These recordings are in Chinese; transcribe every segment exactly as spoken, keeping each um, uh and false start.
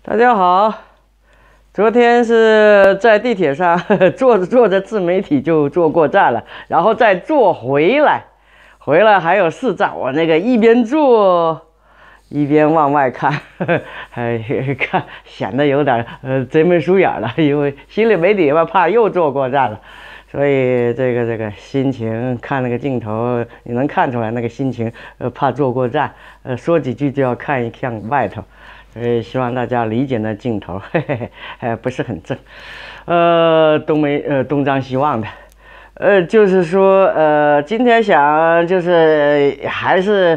大家好，昨天是在地铁上坐着坐着自媒体就坐过站了，然后再坐回来，回来还有四站，我那个一边坐一边往外看，还看显得有点呃贼眉鼠眼了，因为心里没底吧，怕又坐过站了。所以这个这个心情看那个镜头，你能看出来那个心情，呃，怕坐过站，呃，说几句就要看一看外头，所以希望大家理解那镜头，嘿嘿嘿，呃，不是很正，呃，东没呃东张西望的，呃，就是说，呃，今天想就是还是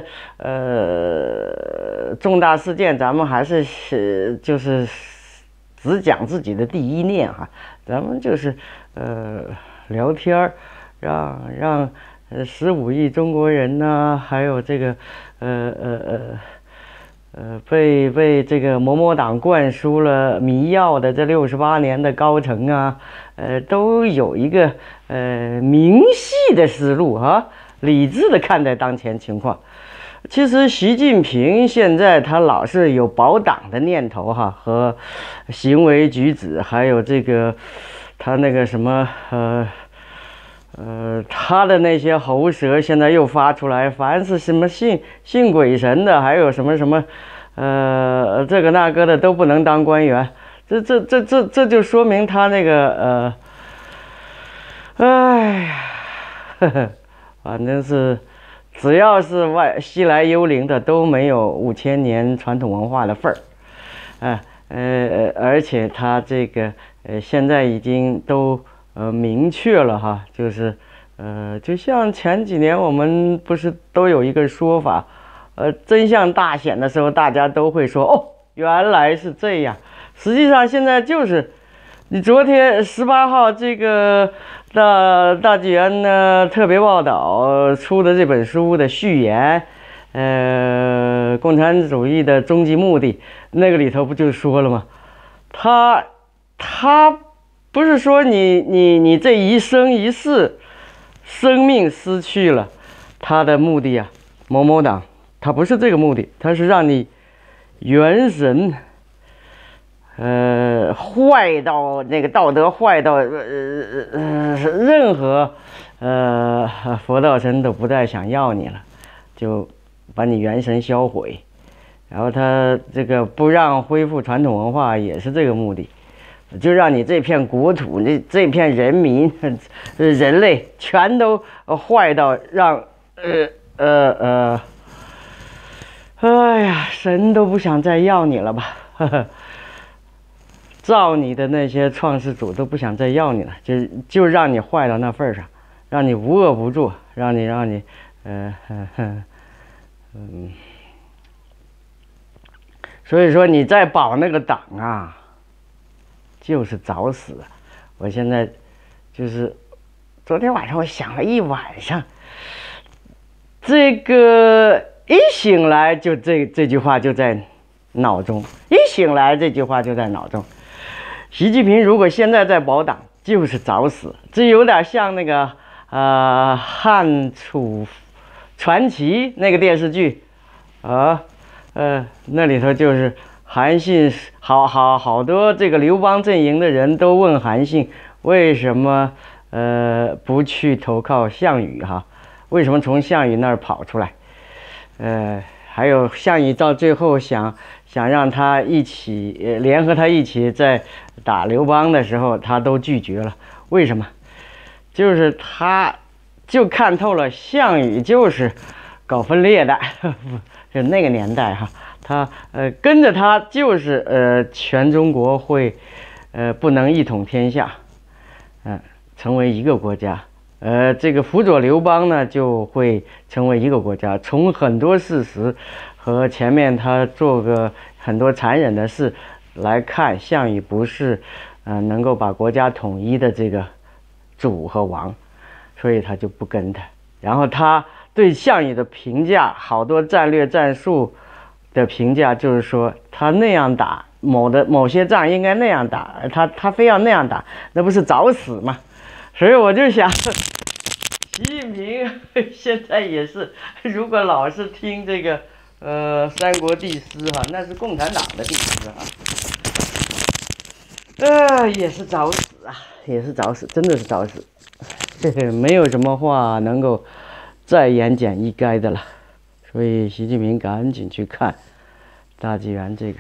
呃重大事件，咱们还是是就是只讲自己的第一念哈，咱们就是呃。聊天儿，让让呃十五亿中国人呢，还有这个呃呃呃呃被被这个某某党灌输了迷药的这六十八年的高层啊，呃都有一个呃明细的思路啊，理智的看待当前情况。其实习近平现在他老是有保党的念头哈，和行为举止，还有这个。他那个什么呃呃，他的那些喉舌现在又发出来，凡是什么信信鬼神的，还有什么什么呃这个那个的都不能当官员，这这这这这就说明他那个呃，哎呀，呵呵，反正是只要是外西来幽灵的都没有五千年传统文化的份儿，哎。呃，而且他这个呃，现在已经都呃明确了哈，就是呃，就像前几年我们不是都有一个说法，呃，真相大显的时候，大家都会说哦，原来是这样。实际上现在就是，你昨天十八号这个大大纪元呢特别报道出的这本书的序言。呃，共产主义的终极目的，那个里头不就说了吗？他他不是说你你你这一生一世，生命失去了，他的目的啊，某某党，他不是这个目的，他是让你元神，呃，坏到那个道德坏到呃呃任何呃佛道僧都不再想要你了，就。把你元神销毁，然后他这个不让恢复传统文化也是这个目的，就让你这片国土、这这片人民、人类全都坏到让呃呃呃，哎呀，神都不想再要你了吧？呵呵，造你的那些创世主都不想再要你了，就就让你坏到那份上，让你无恶不作，让你让你呃呵呵。嗯，所以说你再保那个党啊，就是找死。我现在就是昨天晚上我想了一晚上，这个一醒来就这这句话就在脑中，一醒来这句话就在脑中。习近平如果现在在保党，就是找死。这有点像那个呃汉楚。传奇那个电视剧，啊，呃，那里头就是韩信，好好好多这个刘邦阵营的人都问韩信为什么呃不去投靠项羽哈？为什么从项羽那儿跑出来？呃，还有项羽到最后想想让他一起、呃、联合他一起在打刘邦的时候，他都拒绝了。为什么？就是他。就看透了，项羽就是搞分裂的，就那个年代哈，他呃跟着他就是呃全中国会呃不能一统天下，嗯、呃，成为一个国家，呃这个辅佐刘邦呢就会成为一个国家。从很多事实和前面他做个很多残忍的事来看，项羽不是呃能够把国家统一的这个主和王。所以他就不跟他，然后他对项羽的评价，好多战略战术的评价就是说，他那样打某的某些仗应该那样打，他他非要那样打，那不是找死吗？所以我就想，习近平现在也是，如果老是听这个呃三国帝师哈，那是共产党的帝师哈。 呃，也是找死啊，也是找死，真的是找死，嘿嘿，没有什么话能够再言简意赅的了。所以习近平赶紧去看大纪元这个，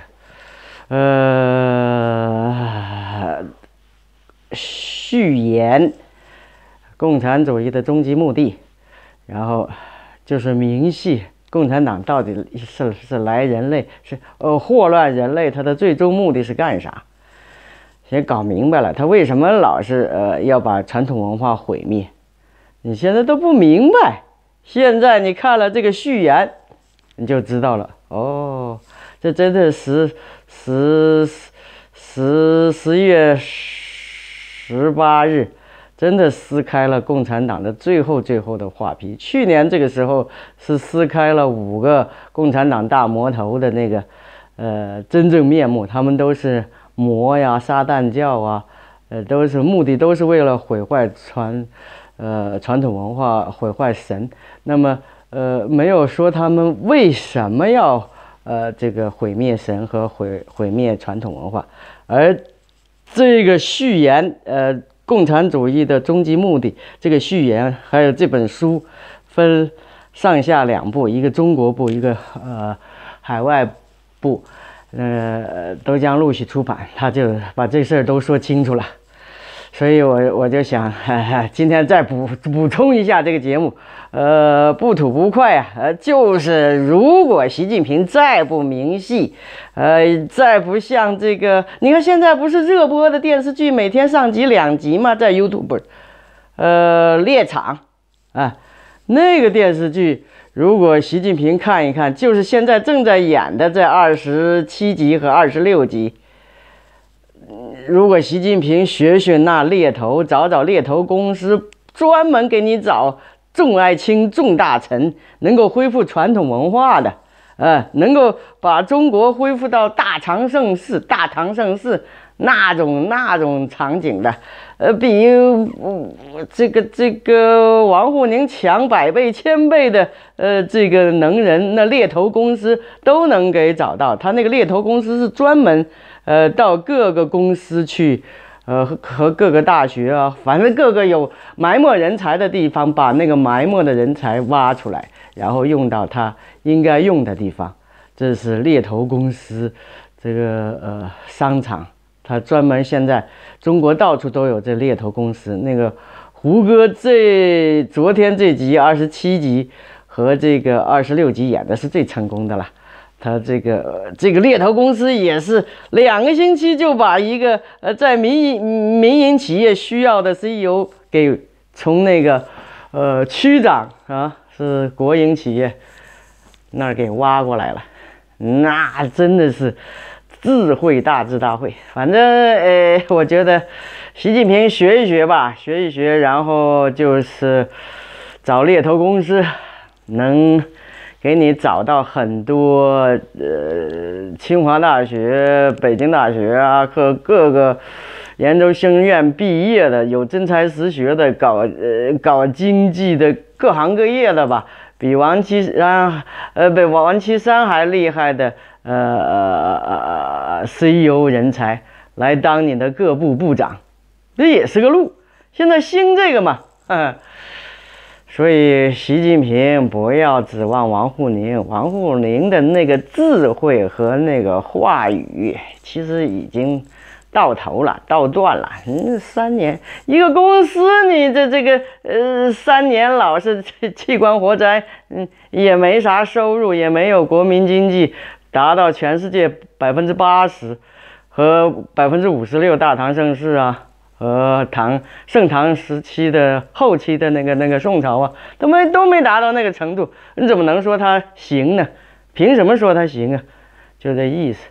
呃，序言共产主义的终极目的，然后就是明细共产党到底是是来人类是呃祸乱人类，它的最终目的是干啥？先搞明白了，他为什么老是呃要把传统文化毁灭？你现在都不明白，现在你看了这个序言，你就知道了。哦，这真的十十十十一月十八日，真的撕开了共产党的最后最后的画皮。去年这个时候是撕开了五个共产党大魔头的那个呃真正面目，他们都是魔呀、撒旦教啊，呃，都是目的都是为了毁坏传呃传统文化，毁坏神。那么呃，没有说他们为什么要呃这个毁灭神和毁毁灭传统文化，而这个序言呃共产主义的终极目的，这个序言还有这本书分上下两部，一个中国部，一个呃海外部。呃，都将陆续出版，他就把这事儿都说清楚了，所以我我就想，哈哈，今天再补补充一下这个节目，呃，不吐不快啊，呃，就是如果习近平再不明细，呃，再不像这个，你看现在不是热播的电视剧每天上集两集吗？在 YouTube， 呃，猎场啊，那个电视剧。如果习近平看一看，就是现在正在演的这二十七集和二十六集，如果习近平学学那猎头，找找猎头公司，专门给你找重爱卿、重大臣，能够恢复传统文化的，呃，能够把中国恢复到大唐盛世、大唐盛世那种那种场景的。呃，比、呃、这个这个王沪宁强百倍千倍的呃这个能人，那猎头公司都能给找到。他那个猎头公司是专门呃到各个公司去，呃和各个大学啊，反正各个有埋没人才的地方，把那个埋没的人才挖出来，然后用到他应该用的地方。这是猎头公司，这个呃商场。他专门现在中国到处都有这猎头公司。那个胡歌这昨天这集二十七集和这个二十六集演的是最成功的了。他这个这个猎头公司也是两个星期就把一个呃在民营民营企业需要的 C E O 给从那个呃区长啊是国营企业那儿给挖过来了，那真的是。智慧大智大慧，反正呃，我觉得习近平学一学吧，学一学，然后就是找猎头公司，能给你找到很多呃清华大学、北京大学啊，和各个研究生院毕业的，有真才实学的，搞呃搞经济的，各行各业的吧，比王岐山呃比王岐山还厉害的。呃呃呃 C E O 人才来当你的各部部长，这也是个路。现在兴这个嘛，嗯，所以习近平不要指望王沪宁，王沪宁的那个智慧和那个话语，其实已经到头了，到断了。嗯，三年一个公司，你这这个呃三年老是器官活摘，嗯，也没啥收入，也没有国民经济。达到全世界百分之八十和百分之五十六大唐盛世啊，和唐盛唐时期的后期的那个那个宋朝啊，都没都没达到那个程度，你怎么能说他行呢？凭什么说他行啊？就这意思。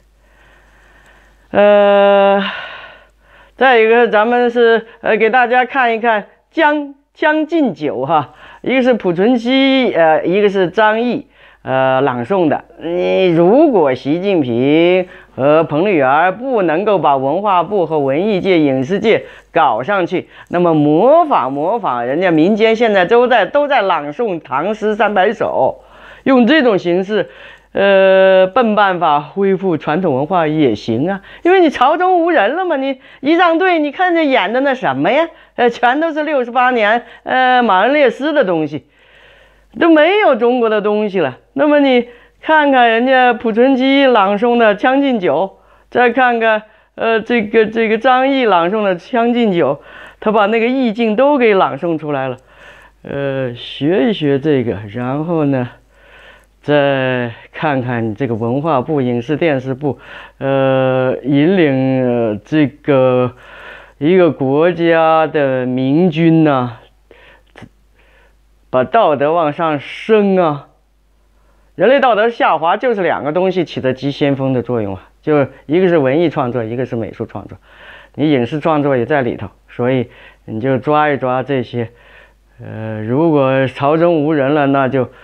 呃，再一个，咱们是呃给大家看一看《将将进酒》哈，一个是濮存昕，呃，一个是张毅。呃，朗诵的。你如果习近平和彭丽媛不能够把文化部和文艺界、影视界搞上去，那么模仿模仿人家民间现在都在都在朗诵唐诗三百首，用这种形式， 呃笨办法恢复传统文化也行啊，因为你朝中无人了嘛，你仪仗队你看着演的那什么呀，呃，全都是六十八年呃马恩列斯的东西，都没有中国的东西了。那么你看看人家濮存昕朗诵的《将进酒》，再看看呃这个这个张毅朗诵的《将进酒》，他把那个意境都给朗诵出来了。呃，学一学这个，然后呢，再看看这个文化部、影视电视部，呃，引领、呃、这个一个国家的明君呐、啊，把道德往上升啊。人类道德下滑，就是两个东西起着急先锋的作用啊，就一个是文艺创作，一个是美术创作，你影视创作也在里头，所以你就抓一抓这些。呃，如果朝中无人了，那就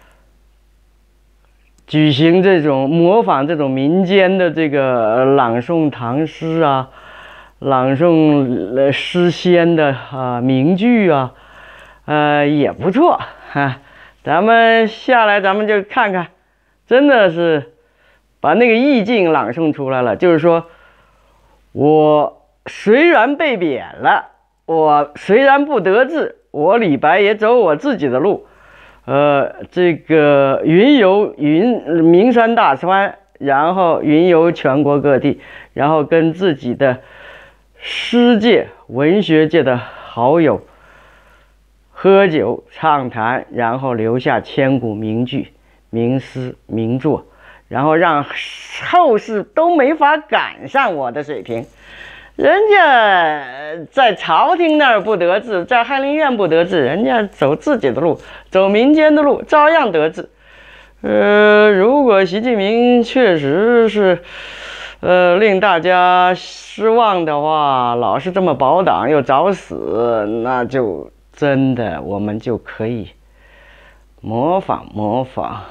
举行这种模仿这种民间的这个朗诵唐诗啊，朗诵诗仙的啊名句啊，呃也不错哈。咱们下来，咱们就看看，真的是把那个意境朗诵出来了。就是说，我虽然被贬了，我虽然不得志。我李白也走我自己的路，呃，这个云游云名山大川，然后云游全国各地，然后跟自己的诗界、文学界的好友喝酒畅谈，然后留下千古名句、名诗名作，然后让后世都没法赶上我的水平。人家在朝廷那儿不得志，在翰林院不得志，人家走自己的路，走民间的路，照样得志。呃，如果习近平确实是，呃，令大家失望的话，老是这么保党又找死，那就真的我们就可以模仿模仿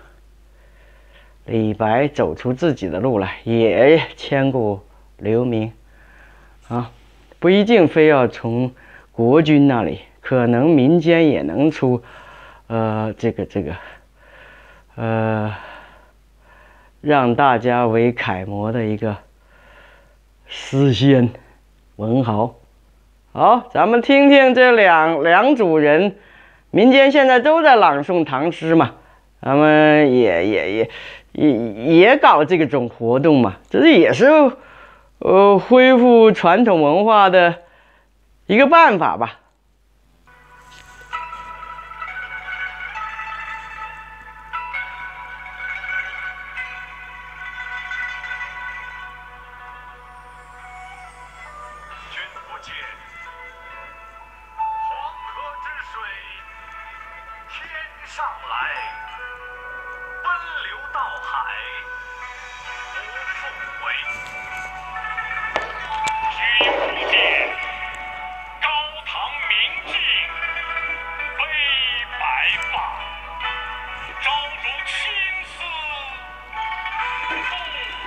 李白，走出自己的路来，也千古留名。啊，不一定非要从国君那里，可能民间也能出，呃，这个这个，呃，让大家为楷模的一个诗仙文豪。好，咱们听听这两两组人，民间现在都在朗诵唐诗嘛，咱们也也也也也搞这个种活动嘛，这也是。呃，恢复传统文化的一个办法吧。 君不见，黄河之水天上来，奔流到海不复回。君不见，高堂明镜悲白发，朝如青丝不成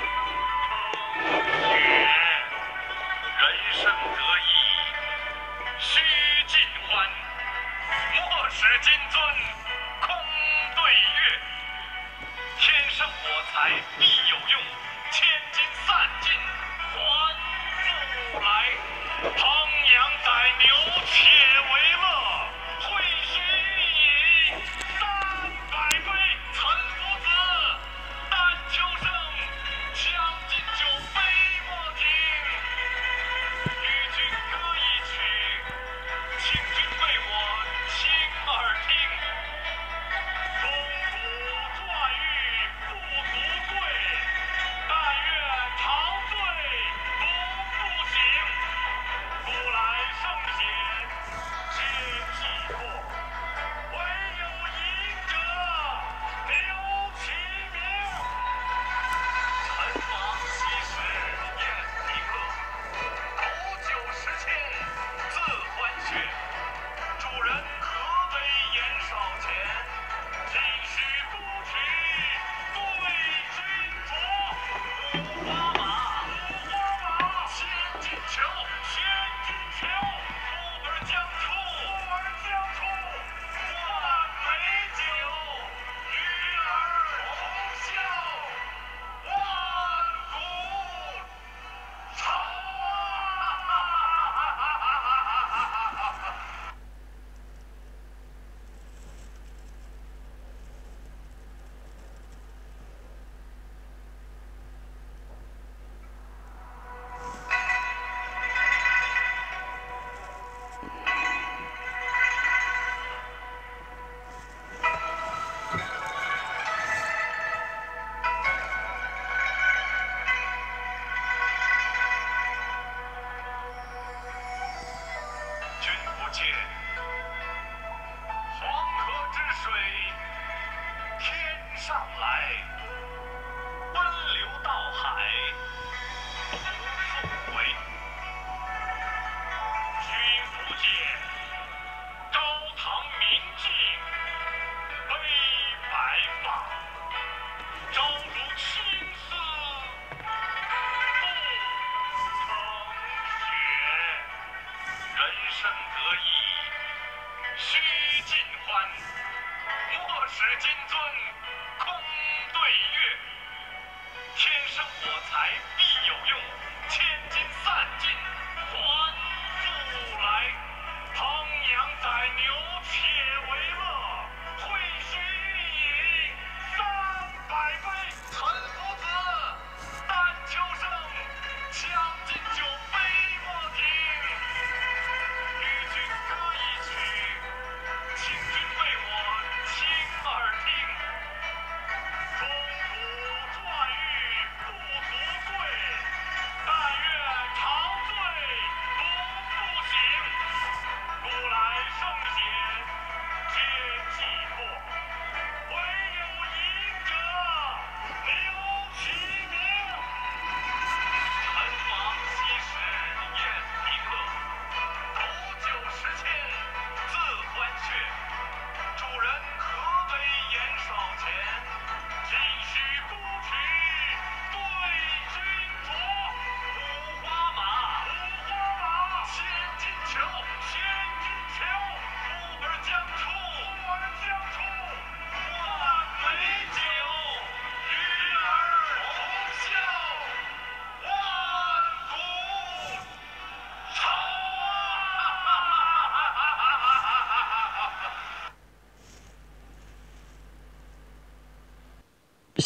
雪。人生得意须尽欢，莫使金樽空对月。天生我材必有用，千金散尽还复来。烹羊宰牛且为乐，会须欲饮三百杯。岑夫子，但求生，将进酒，杯莫停。与君歌一曲，请君为我倾耳听。钟鼓馔玉不足贵，但愿陶醉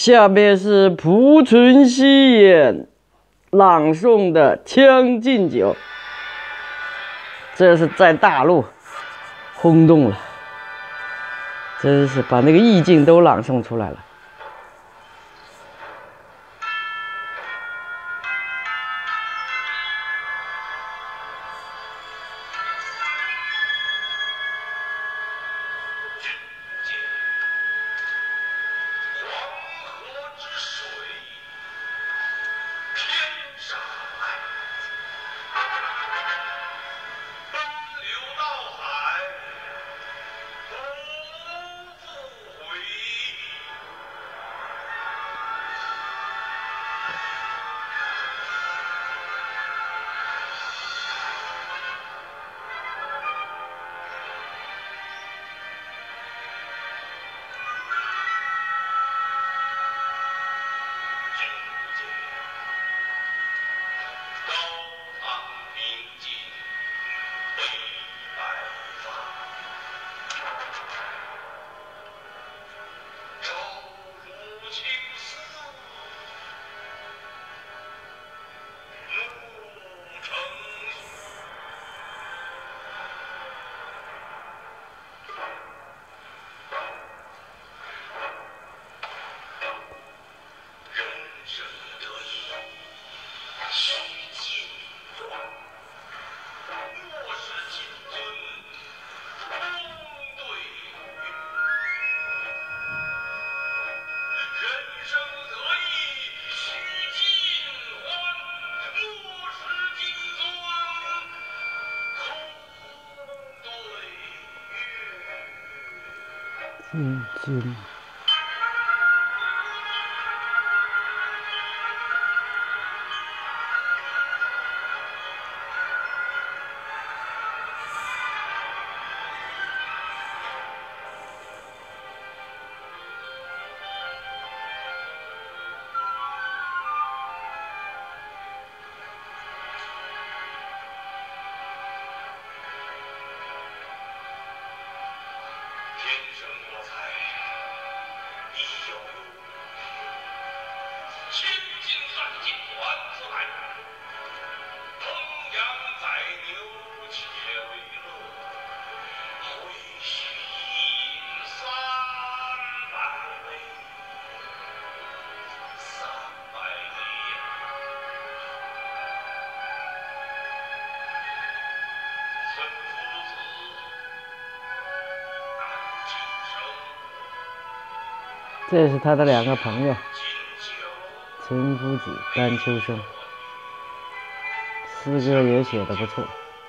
下面是濮存昕演朗诵的《将进酒》，这是在大陆轰动了，真是把那个意境都朗诵出来了。嗯，进。这是他的两个朋友，陈夫子、甘秋生，诗歌也写得不错。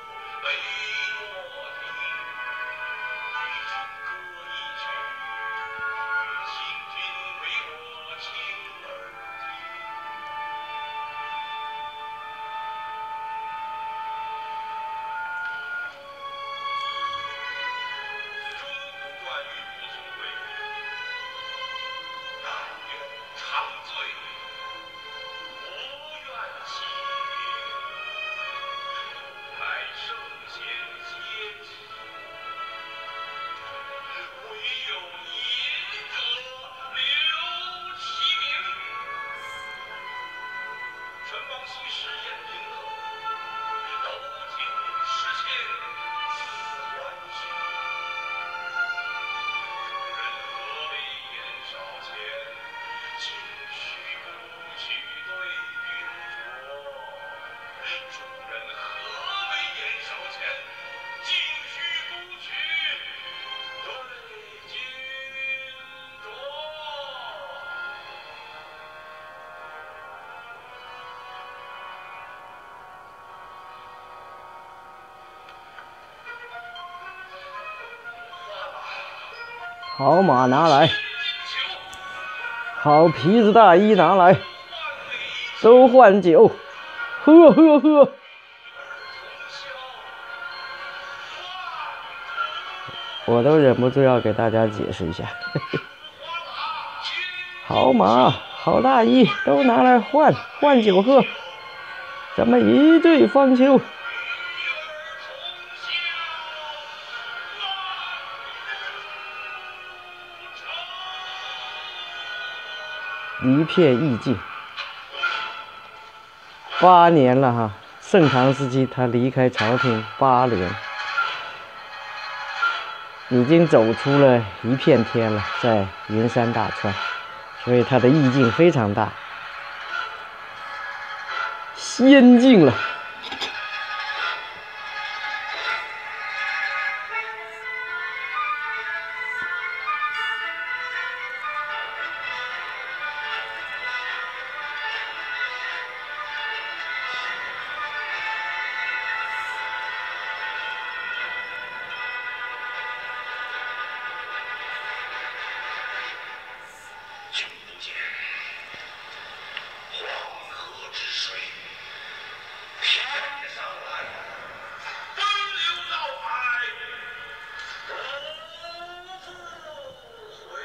好马拿来，好皮子大衣拿来，都换酒，喝喝喝！我都忍不住要给大家解释一下。好马，好大衣，都拿来换换酒喝，咱们一对方休。 一片意境。八年了哈，盛唐时期他离开朝廷八年，已经走出了一片天了，在云山大川，所以他的意境非常大，仙境了。 君不见黄河之水天上来，奔流到海不复回。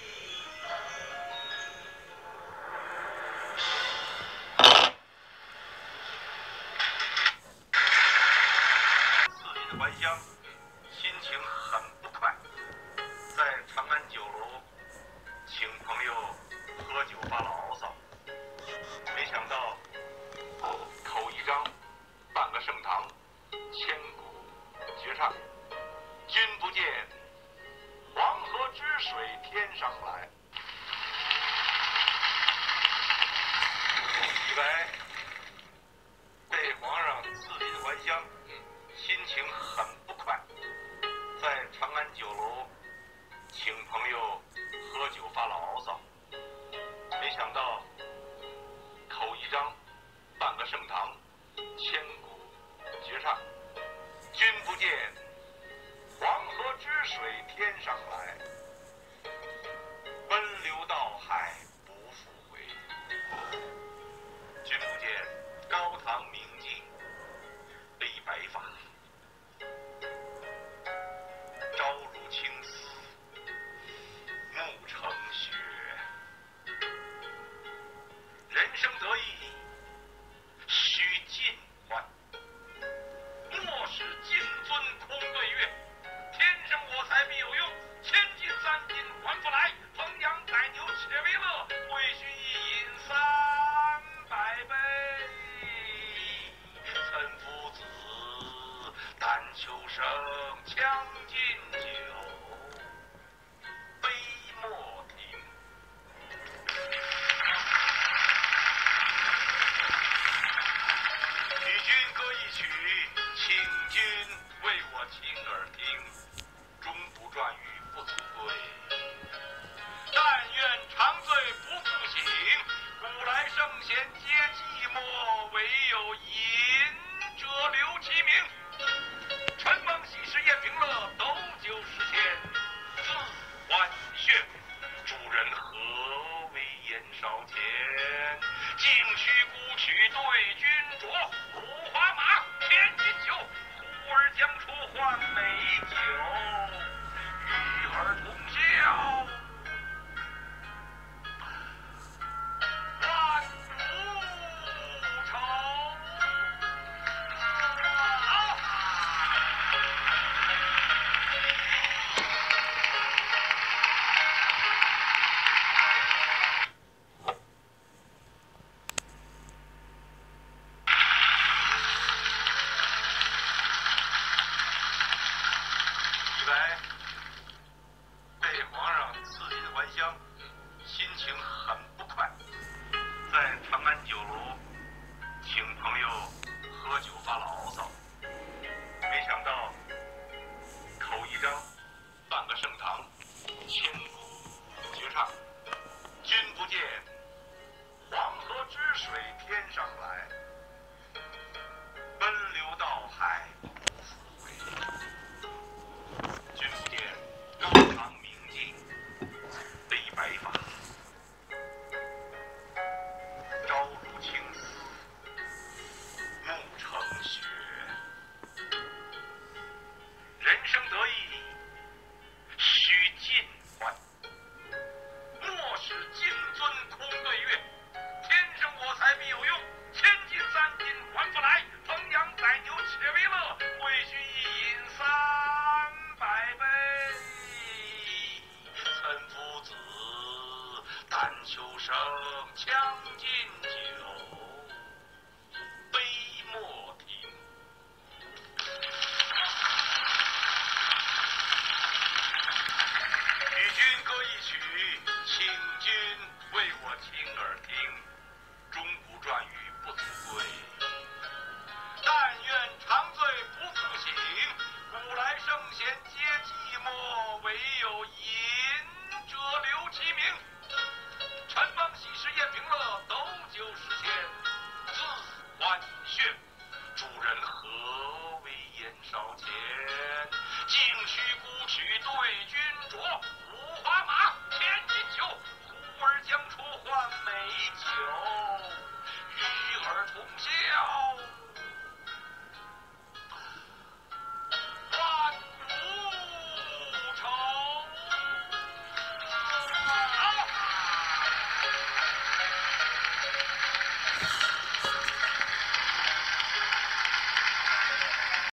自己的还乡，心情很不快，在长安酒楼请朋友喝酒发牢骚，没想到口一张，半个盛唐，千古绝唱。君不见黄河之水天上来，李白被皇上赐予的还乡，心情很不快，在长安酒楼请朋友喝酒发牢骚，没想到口一张，半个盛唐，千古绝唱。君不见黄河之水天上来，奔流到海不复回。君不见高堂明镜悲白发，朝如青丝暮成雪。人生得意须尽欢，莫使金樽空对月。天生我材必有用，千金三金还复来。烹羊宰牛且为乐，会须一饮三百杯。岑夫子，但求生将进酒，杯莫停。与君歌一曲，请君为我倾耳听。终不转语不足贵，但愿长醉不复醒。古来圣贤皆寂寞，唯有饮者留其名。承蒙喜事宴平乐，斗酒十千恣欢谑。主人何为言少钱？径须沽取对君酌。五花马，千金裘，呼儿将出换美酒，与尔同销万古愁。李白被皇上赐予的还乡，心情很不快，在长安酒楼请朋友喝酒发牢骚，没想到口一张，半个盛唐，千古绝唱。君不见黄河之水天上来，奔流到海不复回。君不见高堂明镜悲白发，朝如青丝暮成雪。人生得意须尽欢，莫使金樽空对月。天生我材必有用，千金三金还复来。烹羊宰牛且为乐， 平乐，斗酒十千，自欢谑。主人何为言少钱？径须沽取对君酌。